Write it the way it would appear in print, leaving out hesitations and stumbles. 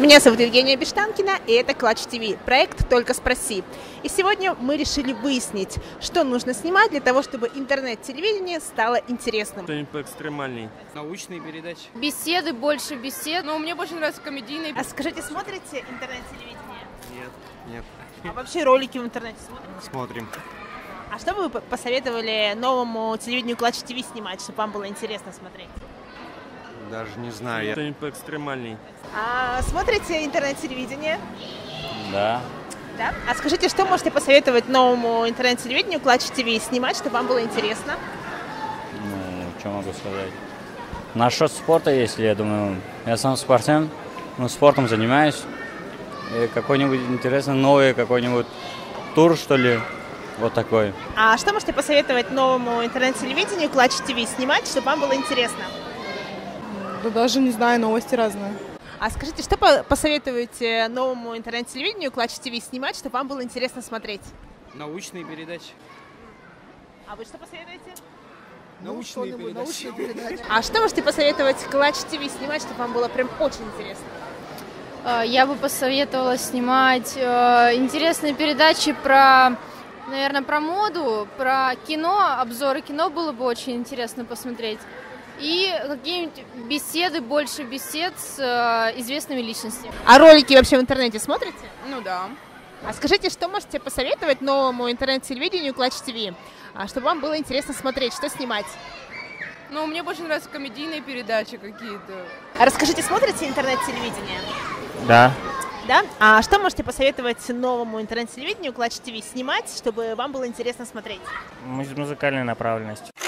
Меня зовут Евгения Бештанкина, и это Клатч ТВ, проект «Только спроси». И сегодня мы решили выяснить, что нужно снимать для того, чтобы интернет-телевидение стало интересным. Что-нибудь поэкстремальней. Научные передачи. Беседы, больше бесед. Но мне больше нравятся комедийные. А скажите, смотрите интернет-телевидение? Нет. А вообще ролики в интернете смотрите? Смотрим. А что бы вы посоветовали новому телевидению Клатч ТВ снимать, чтобы вам было интересно смотреть? Даже не знаю. Что-нибудь поэкстремальней. А смотрите интернет-телевидение? Да. Да? А скажите, что можете посоветовать новому интернет-телевидению Клатч ТВ снимать, чтобы вам было интересно? Ну, что могу сказать? Насчет спорта, если я думаю, я сам спортсмен, спортом занимаюсь. И какой-нибудь интересный новый какой-нибудь тур, что ли, вот такой. А что можете посоветовать новому интернет-телевидению Клатч ТВ снимать, чтобы вам было интересно? Да даже не знаю, новости разные. А скажите, что посоветуете новому интернет-телевидению Клатч ТВ снимать, чтобы вам было интересно смотреть? Научные передачи. А вы что посоветуете? Научные передачи. А что можете посоветовать Клатч ТВ снимать, чтобы вам было прям очень интересно? Я бы посоветовала снимать интересные передачи про, наверное, про моду, про кино, обзоры кино было бы очень интересно посмотреть. И какие-нибудь беседы, больше бесед с известными личностями. А ролики вообще в интернете смотрите? Ну да. А скажите, что можете посоветовать новому интернет-телевидению Клатч ТВ, чтобы вам было интересно смотреть, что снимать? Ну, мне больше нравятся комедийные передачи какие-то. А расскажите, смотрите интернет-телевидение? Да. Да? А что можете посоветовать новому интернет-телевидению Клатч ТВ снимать, чтобы вам было интересно смотреть? Музыкальная направленность.